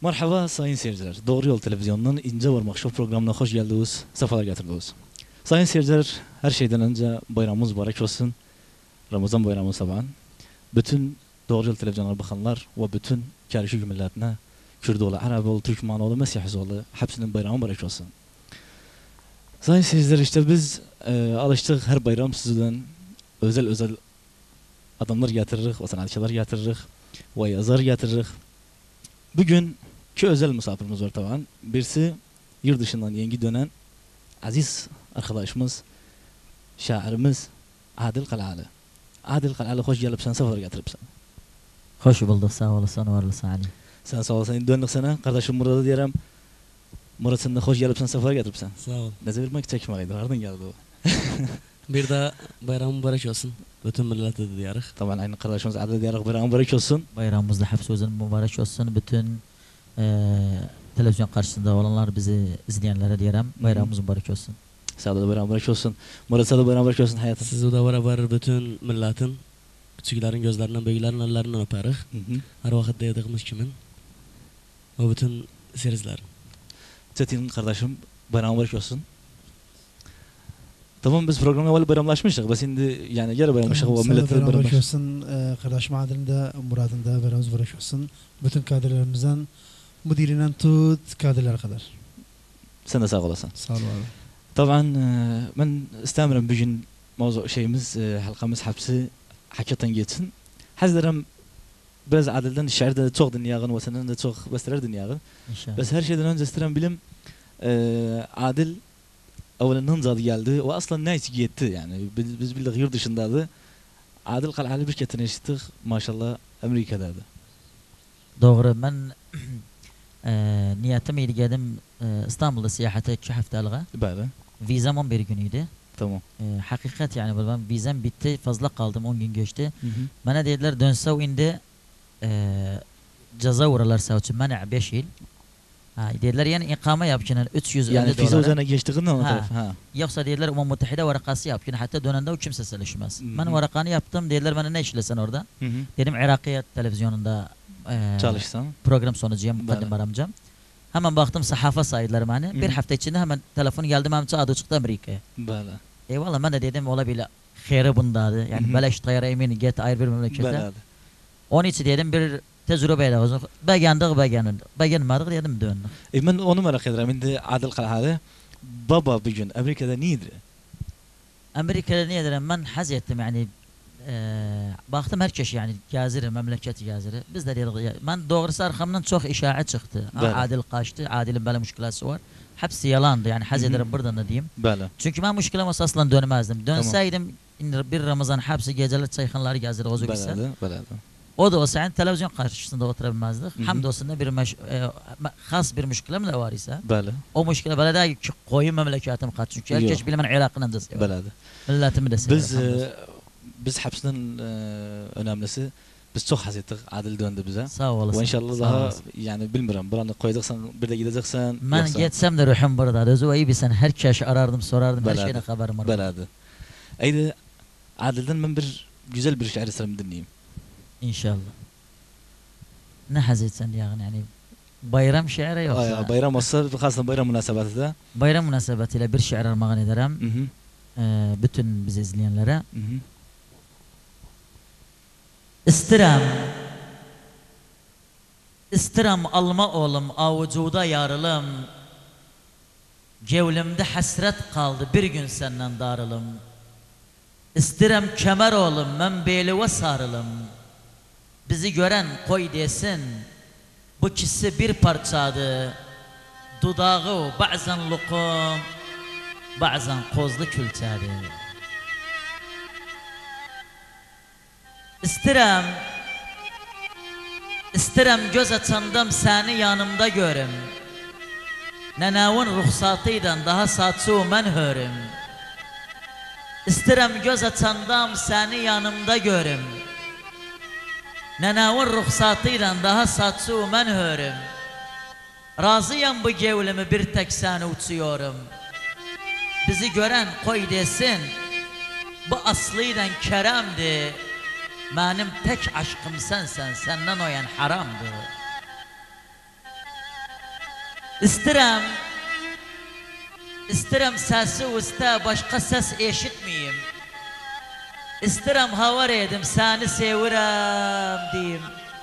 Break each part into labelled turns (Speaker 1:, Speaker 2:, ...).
Speaker 1: Merhaba sayın seyirciler. Doğru Yol Televizyonu'nun İnce Varmak Show programına hoş geldiniz. Sefalar getirdiniz. Sayın seyirciler, her şeyden önce bayramımız mübarek olsun. Ramazan bayramı sabahın. Bütün Doğru Yol Televizyonuna bakanlar ve bütün karışık milletine, Kürdoğlu, Araboğlu, Türkmenoğlu, Mesihzoğlu hepsinin bayramı mübarek olsun. Sayın seyirciler, işte biz alıştık her bayram sizden özel adamlar getiririk, o sanatçılar getiririk ve yazar getiririk. Bugün iki özel misafirimiz var tabii. Birisi yurt dışından yeni dönen aziz arkadaşımız, şairimiz Adil Kalalı. Adil Kalalı hoş gelipsen, sefer getiripsen.
Speaker 2: Hoş bulduk, sağ olasın, var olasın Ali.
Speaker 1: Sen sağ olasın, döndük sana. Kardeşim Murat'ı diyelim. Murat sen de hoş gelipsen, sefer getiripsen.
Speaker 3: Sağ ol.
Speaker 1: Ne zevirmek çekmeydi, ardın geldi o.
Speaker 3: Bir daha bayram mübarek olsun. Bütün millete de diyarıq.
Speaker 1: Tabii aynı kardeşimiz Adil diyerek bayram mübarek olsun.
Speaker 2: Bayramımızda hepsi özün mübarek olsun. Bütün televizyon karşısında olanlar, bizi izleyenlere diyelim bayramımız mübarek olsun.
Speaker 1: Sağ da bayram mübarek olsun. Murat sana da bayram mübarek olsun hayatım.
Speaker 3: Sizi de beraber bütün milletin, küçüklerin gözlerinden, büyüklerin ellerinden öperik. Her vakit dediğimiz kimin. Ve bütün seyircilerin.
Speaker 1: Çetin kardeşim bayram mübarek olsun. Tamam, biz programda evvel bayramlaşmıştık. Bas şimdi yani geri bayramlaştık.
Speaker 4: Tamam,
Speaker 1: O millete
Speaker 4: bayram
Speaker 1: bayramlaştık.
Speaker 4: olsun. Kardeşim Adil'in de Murat'ın da bayramımız mübarek olsun. Bütün kadirlerimizden müdirinden tut kadirlere kadar.
Speaker 1: Sen de sağ olasın.
Speaker 4: Sağ ol abi.
Speaker 1: طبعا من استمر بجن موضوع şeyimiz halkamız hepsi hakikaten geçsin. Hazırım biraz Adil'den şiirde çok dinleyen ve senin de çok besteler dinleyen.
Speaker 2: İnşallah.
Speaker 1: Bes her şeyden önce isterim bilim Adil evvelinden zadı geldi ve asla ne hiç gitti yani biz bildik yurt dışındaydı. Adil Kalalı bir ketine işittik maşallah Amerika'daydı.
Speaker 2: Doğru, ben niyetim iyi geldim İstanbul'da seyahate 2 haftalığa.
Speaker 1: Böyle.
Speaker 2: Vizam 11 günüydü.
Speaker 1: Tamam.
Speaker 2: Hakikat yani ben vizam bitti, fazla kaldım, 10 gün geçti.
Speaker 1: Hı hı.
Speaker 2: Bana dediler dönse indi ceza uğralar savcı bana 5 yıl. Dediler yani ikame yapçının 350
Speaker 1: Yani
Speaker 2: dolara.
Speaker 1: fize üzerine geçtiğinden o
Speaker 2: Ha.
Speaker 1: taraf. Ha.
Speaker 2: Yoksa dediler Müttehide varakası yap. Yani hatta dönende o kimse çalışmaz.
Speaker 1: Hı hı.
Speaker 2: Ben varakanı yaptım. Dediler bana ne işlesen orada?
Speaker 1: Hı hı.
Speaker 2: Dedim Irakiyat televizyonunda
Speaker 1: Çalışsan.
Speaker 2: program sunucuyum, mukaddim
Speaker 1: Böyle.
Speaker 2: aramcam. Hemen baktım sahafa saydılar bana.
Speaker 1: Hı.
Speaker 2: Bir hafta içinde hemen telefonu geldi, memça adı çıktı Amerika'ya.
Speaker 1: Böyle.
Speaker 2: Eyvallah, ben de dedim olabilir. Xeyri bundadı. Yani
Speaker 1: Hı hı.
Speaker 2: beleş tayara emin get ayrı bir memlekete.
Speaker 1: Böyle.
Speaker 2: Onun için dedim bir tecrübeyle olsun. Beğenmedik dedim döndük.
Speaker 1: Ben onu merak ederim. Şimdi Adil Kalalı baba bir gün Amerika'da neydi?
Speaker 2: Amerika'da ne ederim ben haz ettim yani baktım herkes yani gaziri, memleket gaziri. Biz de dedik ben doğrusu arkamdan çok işaret çıktı.
Speaker 1: Böyle.
Speaker 2: Adil kaçtı, Adil'in böyle müşkilası var. Hepsi yalandı yani haz
Speaker 1: Hı hı.
Speaker 2: ederim buradan da diyeyim.
Speaker 1: Böyle.
Speaker 2: Çünkü ben müşkilem olsa asla dönmezdim. Dönseydim bir Ramazan hepsi geceler çayxanaları gaziri o gitse.
Speaker 1: Böyle.
Speaker 2: O da olsa yani televizyon karşısında oturabilmezdik.
Speaker 1: Hı hı.
Speaker 2: Hamdolsun da bir has bir müşkilem de var ise.
Speaker 1: Böyle.
Speaker 2: O müşkile böyle değil ki koyun memleketim kaç. Çünkü herkes
Speaker 1: Yok.
Speaker 2: bilen Irak'ın da seviyor.
Speaker 1: Böyle.
Speaker 2: Milletimi de seviyor.
Speaker 1: Biz hepsinden önemlisi biz çok haz ettik. Adil döndü bize.
Speaker 2: Sağ olasın.
Speaker 1: Ve inşallah
Speaker 2: Sağ
Speaker 1: daha
Speaker 2: olasın.
Speaker 1: yani bilmiyorum. Buranı koyacaksan bir de gideceksen.
Speaker 2: Ben geçsem de ruhum burada. Özü iyi bilsen herkes arardım, sorardım. Her
Speaker 1: Beladi.
Speaker 2: şeyden haberim var.
Speaker 1: Beladi. Eydi Adil'den ben bir güzel bir şair eserimi dinleyeyim.
Speaker 2: İnşallah. Ne haz etsen yani bayram şiiri yoksa.
Speaker 1: Bayram olsa aslında bayram münasebeti de.
Speaker 2: Bayram münasebetiyle bir şiir armağan ederim.
Speaker 1: Hı hı.
Speaker 2: Bütün bizi izleyenlere.
Speaker 1: Hı hı.
Speaker 2: İstirem alma oğlum avucuda yarılım. Gevlimde hasret kaldı bir gün senden darılım. İstirem kemer oğlum ben beylive sarılım. Bizi gören koy desin bu kişi bir parçadı. Dudağı bazen lokum bazen kozlu külçadı. İstirem göz açandam seni yanımda görüm. Nenavun ruhsatıydan daha saçı men hörüm. İstirem göz açandam seni yanımda görüm. Nenavun ruhsatıydan daha saçı men hörüm. Razıyam bu gevlimi bir tek seni uçuyorum. Bizi gören koy desin bu aslıyla keremdi. Benim tek aşkım sensen, senden oyan haramdı. İstirem sesi usta başka ses eşitmeyeyim. İstirem havar edim seni sevirem diyeyim.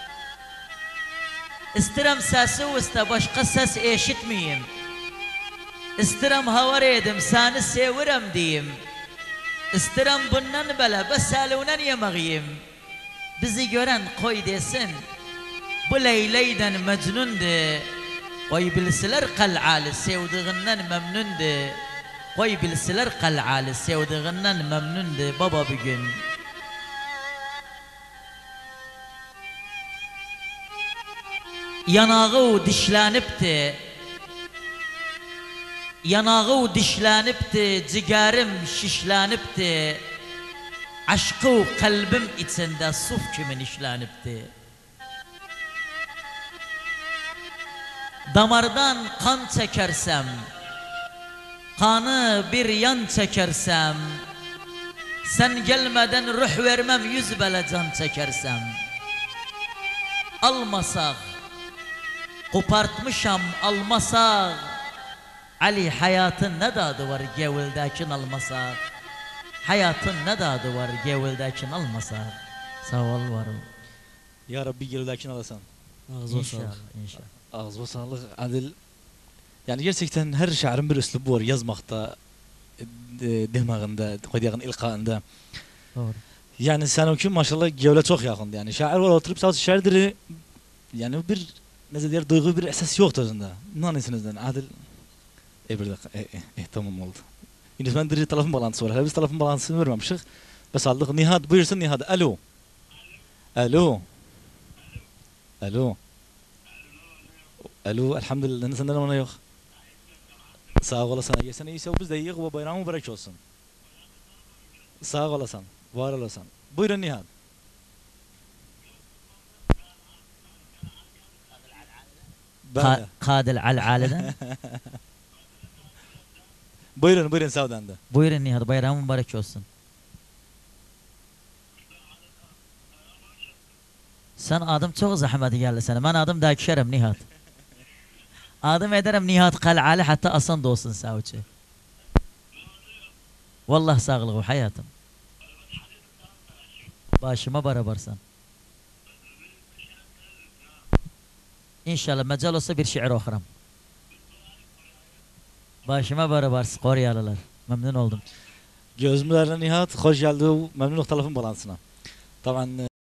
Speaker 2: İstirem sesi usta başka ses eşitmeyeyim. İstirem havar edim seni sevirem diyeyim. İstirem bundan bela besalunan yemeğiyim. Bizi gören koy desin. Bu Leyla'dan mecnundu. Koy bilsiler kal'ali sevdiğinden memnundu. Koy bilsiler kal'ali sevdiğinden memnundu baba bir gün. Yanağı dişlenipti. Yanağı dişlenipti, ciğerim şişlenipti. Aşkı kalbim içinde suf kimin işlenipti. Damardan kan çekersem, kanı bir yan çekersem, sen gelmeden ruh vermem yüz bele can çekersem. Almasak, kopartmışam almasak, Ali hayatın ne dadı var gevildəkin almasak. Hayatın ne dadı var gevildəkin almasak. Sağ ol var ol.
Speaker 1: Ya Rabbi gevildəkin alasan.
Speaker 3: Ağzına
Speaker 2: İnşallah,
Speaker 3: sağlık.
Speaker 2: inşallah.
Speaker 1: Ağzına sağlık Adil. Yani gerçekten her şairin bir üslubu var yazmakta, demağında, koyduğun ilkaında.
Speaker 2: Doğru.
Speaker 1: Yani sen o ki maşallah gevle çok yakındı yani. Şair var oturup sadece şairdir. Yani bir ne diyor duygu bir esas yoktu özünde. Nanesinizden Adil. Bir dakika. Tamam oldu. Yine ben direkt telefon bağlantısı var. Biz telefon bağlantısını vermemişik. Bes aldık. Nihat buyursun Nihat. Alo. Alo. Alo. Alo. Elhamdülillah. Senden ona yok. Sağ olasın. Geçen iyisi biz de iyi ve bayramı mübarek olsun. Sağ olasın. Var olasın. Buyurun Nihat.
Speaker 2: Kadil al-aliden.
Speaker 1: Buyurun Savdan'da.
Speaker 2: Buyurun Nihat, bayramı mübarek olsun. Sen adım çok zahmeti geldi sana. Ben adım dakişerim Nihat. Adım ederim Nihat Kal'ali hatta asan da olsun savcı. Vallahi sağlığı hayatım. Başıma barabarsan. İnşallah mecal olsa bir şiir okuram. Başıma barabarsın Koryalılar. Memnun oldum.
Speaker 1: Gözümlerle Nihat hoş geldi. Memnunluk telefon balansına. Tabii